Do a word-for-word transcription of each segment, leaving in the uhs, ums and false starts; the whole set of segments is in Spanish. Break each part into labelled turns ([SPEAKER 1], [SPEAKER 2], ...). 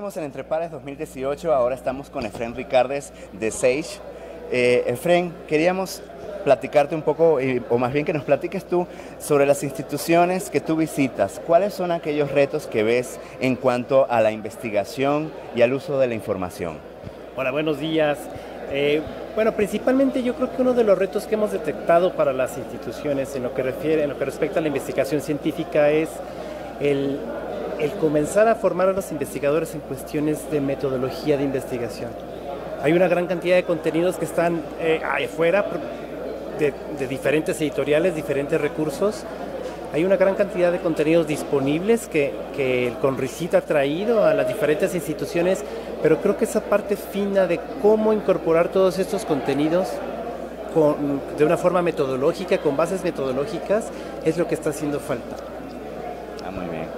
[SPEAKER 1] Seguimos en Entre Pares dos mil dieciocho, ahora estamos con Efren Ricardes de Sage. Eh, Efren, queríamos platicarte un poco, eh, o más bien que nos platiques tú, sobre las instituciones que tú visitas. ¿Cuáles son aquellos retos que ves en cuanto a la investigación y al uso de la información?
[SPEAKER 2] Hola, buenos días. Eh, bueno, principalmente yo creo que uno de los retos que hemos detectado para las instituciones en lo que refiere, en lo que respecta a la investigación científica es el, el comenzar a formar a los investigadores en cuestiones de metodología de investigación. Hay una gran cantidad de contenidos que están eh, afuera de, de diferentes editoriales, diferentes recursos. Hay una gran cantidad de contenidos disponibles que, que el CONRICYT ha traído a las diferentes instituciones, pero creo que esa parte fina de cómo incorporar todos estos contenidos con, de una forma metodológica, con bases metodológicas, es lo que está haciendo falta.
[SPEAKER 1] Ah, muy bien.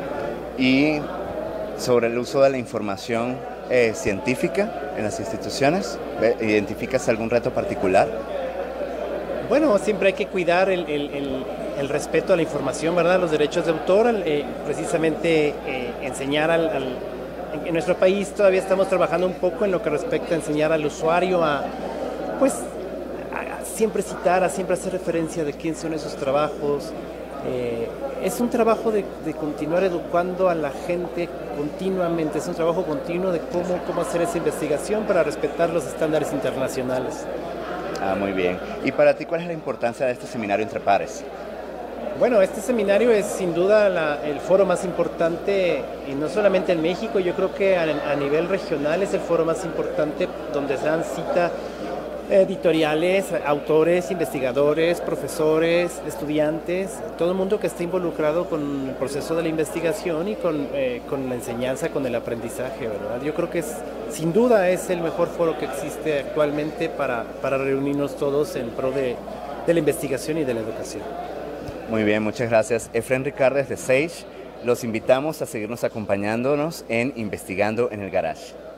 [SPEAKER 1] Y sobre el uso de la información eh, científica en las instituciones, ¿identificas algún reto particular?
[SPEAKER 2] Bueno, siempre hay que cuidar el, el, el, el respeto a la información, ¿verdad? Los derechos de autor, eh, precisamente eh, enseñar al, al... En nuestro país todavía estamos trabajando un poco en lo que respecta a enseñar al usuario a, pues, a siempre citar, a siempre hacer referencia de quién son esos trabajos. Eh, es un trabajo de, de continuar educando a la gente continuamente, es un trabajo continuo de cómo, cómo hacer esa investigación para respetar los estándares internacionales.
[SPEAKER 1] Ah, muy bien. ¿Y para ti cuál es la importancia de este seminario Entre Pares?
[SPEAKER 2] Bueno, este seminario es sin duda la, el foro más importante, y no solamente en México, yo creo que a, a nivel regional es el foro más importante donde se dan cita editoriales, autores, investigadores, profesores, estudiantes, todo el mundo que esté involucrado con el proceso de la investigación y con, eh, con la enseñanza, con el aprendizaje, ¿verdad? Yo creo que es, sin duda es el mejor foro que existe actualmente para, para reunirnos todos en pro de, de la investigación y de la educación.
[SPEAKER 1] Muy bien, muchas gracias. Efren Ricardes de Sage, los invitamos a seguirnos acompañándonos en Investigando en el Garage.